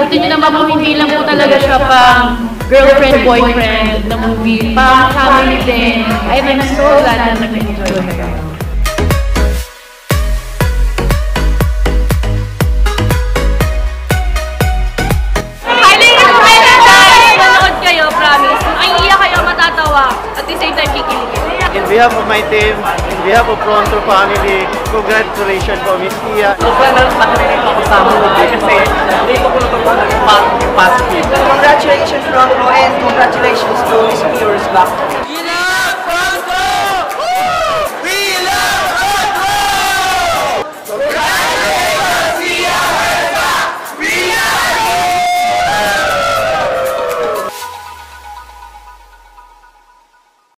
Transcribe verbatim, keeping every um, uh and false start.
makikita nyo naman po, hindi lang po talaga siya pang girlfriend, boyfriend na movie. Pang family din. I'm so glad na nag-enjoy kayo. Highly recommended guys! Manood kayo, promise. Ay, iiyak kayo, matatawa. At the same time, kikilig. In behalf of my team, in behalf of Pronto family, congratulations po, Miss Tia. Sobrang nakarinig ako sa movie kasi hindi ko po natutunan yung positive. Congratulations, Pronto, and congratulations to Miss Viewers Back.